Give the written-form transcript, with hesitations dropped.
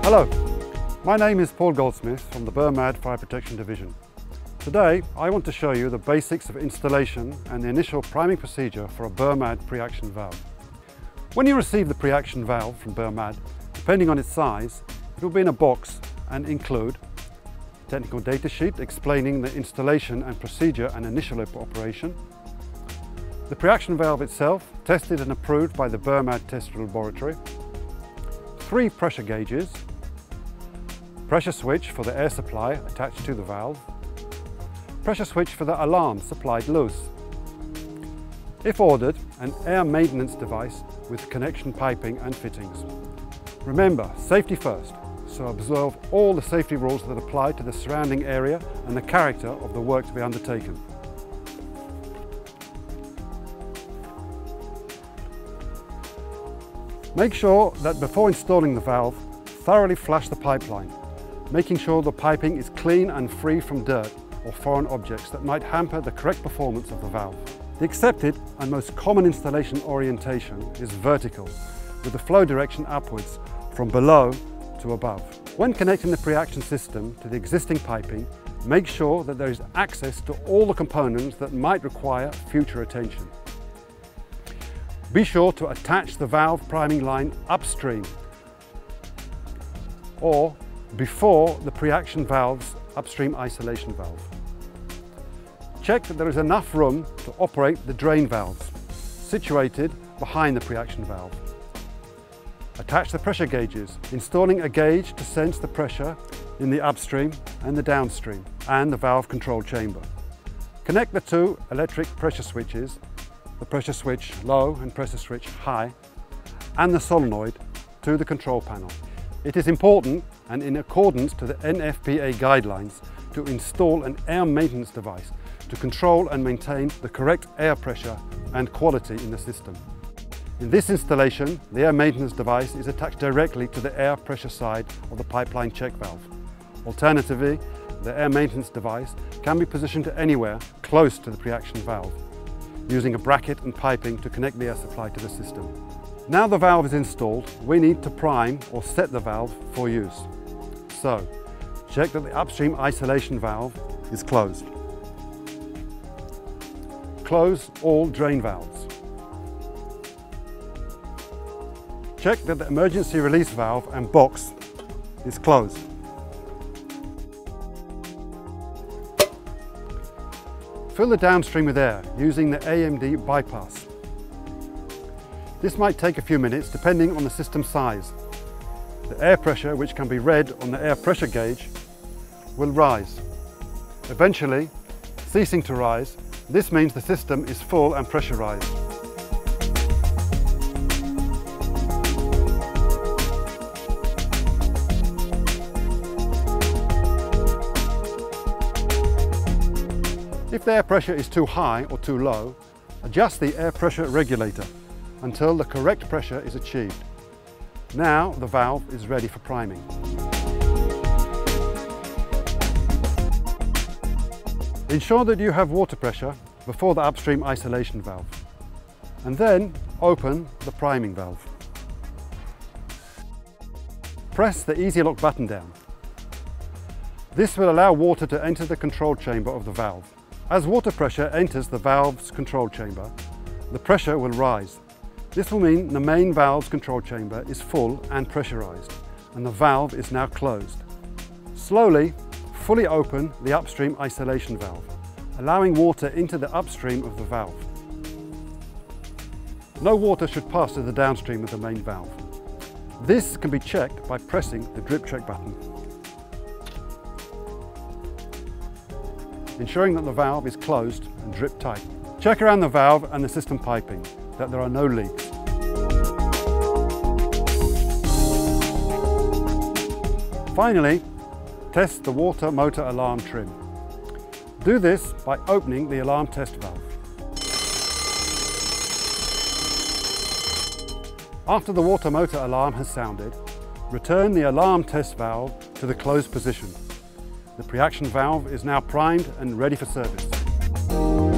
Hello, my name is Paul Goldsmith from the BERMAD Fire Protection Division. Today I want to show you the basics of installation and the initial priming procedure for a BERMAD Pre-Action Valve. When you receive the Pre-Action Valve from BERMAD, depending on its size, it will be in a box and include a technical data sheet explaining the installation and procedure and initial operation, the Pre-Action Valve itself, tested and approved by the BERMAD Test Laboratory, 3 pressure gauges, pressure switch for the air supply attached to the valve, pressure switch for the alarm supplied loose. If ordered, an air maintenance device with connection piping and fittings. Remember, safety first, so observe all the safety rules that apply to the surrounding area and the character of the work to be undertaken. Make sure that before installing the valve, thoroughly flush the pipeline, making sure the piping is clean and free from dirt or foreign objects that might hamper the correct performance of the valve. The accepted and most common installation orientation is vertical, with the flow direction upwards from below to above. When connecting the pre-action system to the existing piping, make sure that there is access to all the components that might require future attention. Be sure to attach the valve priming line upstream or before the pre-action valve's upstream isolation valve. Check that there is enough room to operate the drain valves, situated behind the pre-action valve. Attach the pressure gauges, installing a gauge to sense the pressure in the upstream and the downstream, and the valve control chamber. Connect the 2 electric pressure switches, the pressure switch low and pressure switch high, and the solenoid to the control panel. It is important and in accordance to the NFPA guidelines to install an air maintenance device to control and maintain the correct air pressure and quality in the system. In this installation, the air maintenance device is attached directly to the air pressure side of the pipeline check valve. Alternatively, the air maintenance device can be positioned anywhere close to the pre-action valve, using a bracket and piping to connect the air supply to the system. Now the valve is installed, we need to prime or set the valve for use. So, check that the upstream isolation valve is closed. Close all drain valves. Check that the emergency release valve and box is closed. Fill the downstream with air using the AMD bypass. This might take a few minutes depending on the system size. The air pressure, which can be read on the air pressure gauge, will rise. Eventually, ceasing to rise, this means the system is full and pressurized. If the air pressure is too high or too low, adjust the air pressure regulator until the correct pressure is achieved. Now the valve is ready for priming. Ensure that you have water pressure before the upstream isolation valve, and then open the priming valve. Press the Easy Lock button down. This will allow water to enter the control chamber of the valve. As water pressure enters the valve's control chamber, the pressure will rise. This will mean the main valve's control chamber is full and pressurized, and the valve is now closed. Slowly, fully open the upstream isolation valve, allowing water into the upstream of the valve. No water should pass to the downstream of the main valve. This can be checked by pressing the drip check button, ensuring that the valve is closed and drip tight. Check around the valve and the system piping that there are no leaks. Finally, test the water motor alarm trim. Do this by opening the alarm test valve. After the water motor alarm has sounded, return the alarm test valve to the closed position. The pre-action valve is now primed and ready for service.